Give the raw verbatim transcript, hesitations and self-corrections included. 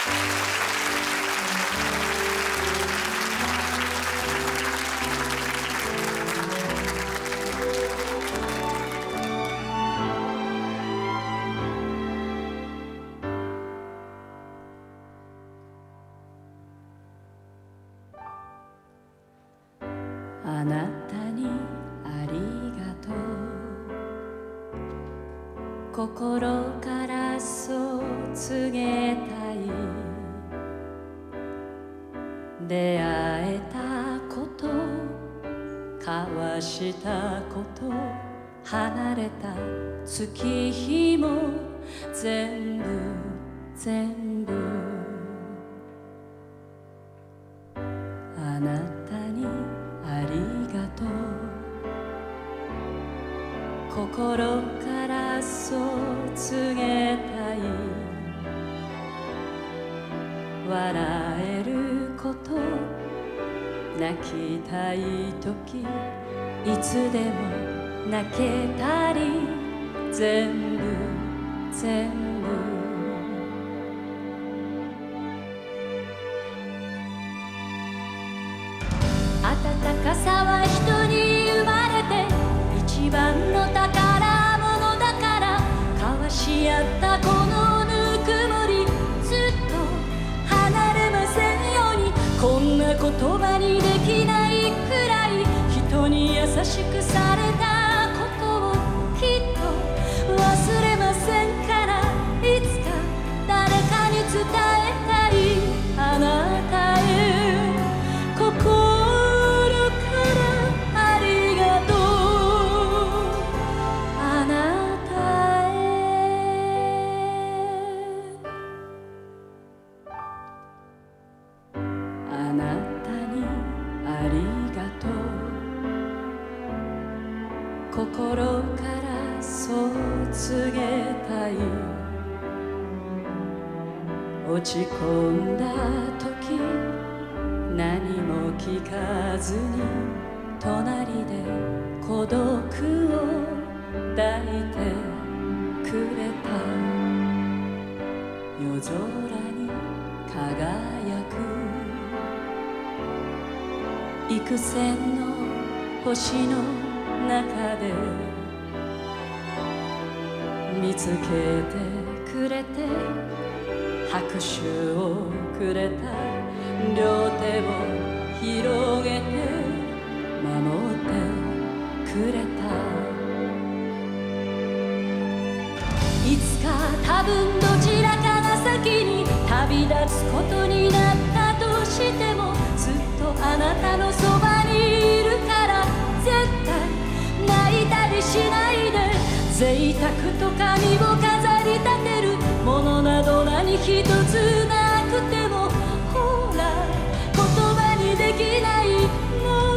あなたにありがとう、心からそう告げたい。出会えたこと、交わしたこと、離れた月日も全部全部あなたにありがとう、心からそう告げたい。笑えること、泣きたい時、いつでも泣けたり、全部全部温かさは人に生まれて一番の宝物だから、交わし合ったこのぬくもり、ずっと離れませんように。こんな言葉にできないくらい人に優しくされたことをきっと忘れませんから、いつか誰かに伝えたい。あなたへ心あなたにありがとう、心からそう告げたい。落ち込んだ時、何も聞かずに隣で孤独を抱いてくれた。夜空に輝く幾千の星の中で見つけてくれて、拍手をくれた。両手を広げて守ってくれた。いつか多分どちらかが先に旅立つことになったとしても、ずっとあなたのそばにいるから、絶対泣いたりしないで。贅沢と髪を飾り立てるものなど何一つなくても、ほら言葉にできないも